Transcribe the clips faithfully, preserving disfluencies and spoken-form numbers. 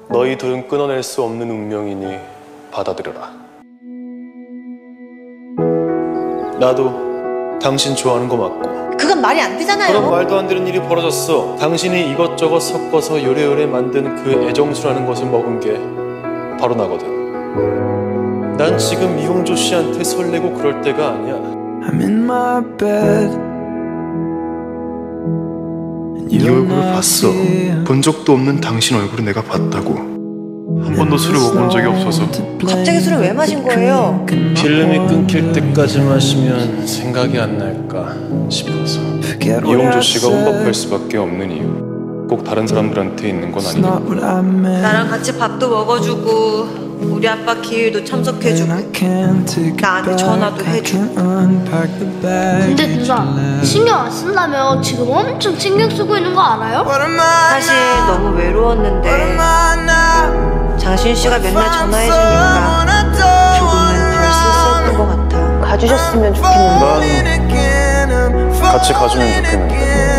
너희 둘은 끊어낼 수 없는 운명이니 받아들여라. 나도 당신 좋아하는 거 맞고. 그건 말이 안 되잖아요. 그런 말도 안 되는 일이 벌어졌어. 당신이 이것저것 섞어서 요래요래 만든 그 애정수라는 것을 먹은 게 바로 나거든. 난 지금 이용조 씨한테 설레고 그럴 때가 아니야. I'm in my bed. 이 얼굴을 봤어. 본 적도 없는 당신 얼굴을 내가 봤다고. 한 번도 술을 먹어본 적이 없어서. 갑자기 술을 왜 마신 거예요? 필름이 끊길 때까지 마시면 생각이 안 날까 싶어서. 이용조 씨가 혼밥할 수밖에 없는 이유, 꼭 다른 사람들한테 있는 건 아니야. 나랑 같이 밥도 먹어주고 우리 아빠 기일도 참석해주고 나한테 전화도 해주고. 근데 누나, 신경 안 쓴다며 지금 엄청 신경 쓰고 있는 거 알아요? 사실 너무 외로웠는데 장신 씨가 맨날 전화해주니까 조금은 덜 쓸쓸했던 것 같아. 가주셨으면 좋겠는데. 난 같이 가주면 좋겠는데.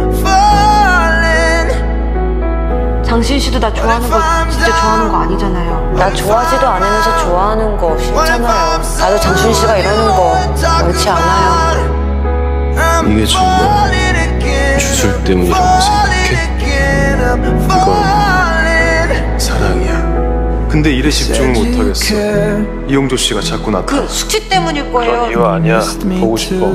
장신 씨도 나 좋아하는 거 진짜 좋아하는 거 아니잖아요. 나 좋아하지도 않으면서 좋아하는 거 싫잖아요. 나도 장신 씨가 이러는 거 옳지 않아요. 이게 정말 주술 때문이라고 생각해? 이건 사랑이야. 근데 일에 집중을 못하겠어. 이용조 씨가 자꾸 나타나. 그 숙취 때문일 거예요. 그런 이유 아니야. 보고 싶어.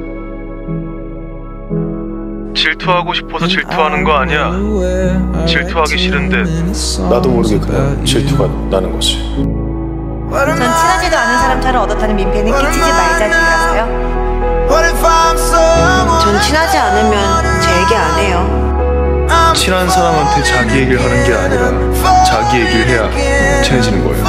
질투하고 싶어서 질투하는 거 아니야. 질투하기 싫은데 나도 모르게 그냥 질투가 나는 거지. 전 친하지도 않은 사람처럼 얻어타는 민폐는 끼치지 말자주의라서요. 전 친하지 않으면 제 얘기 안 해요. 친한 사람한테 자기 얘기를 하는 게 아니라 자기 얘기를 해야 친해지는 거예요.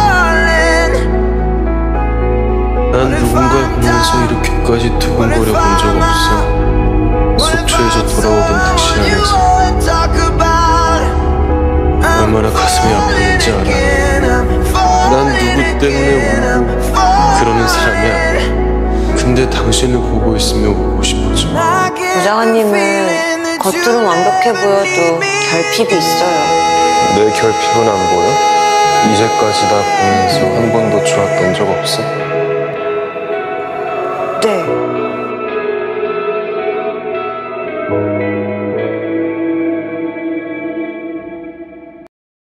난 누군가를 보면서 이렇게까지 두근거려 본 적 없어. 속초에서 돌아오던 택시 안에서 얼마나 가슴이 아팠는지 알아. 난 누구 때문에 울고 그러는 사람이 아니야. 근데 당신을 보고 있으면 울고 싶어져. 부장아님은 겉으로는 완벽해 보여도 결핍이 있어요. 내 결핍은 안 보여? 이제까지 나 보면서 한 번도 좋았던 적 없어? 네.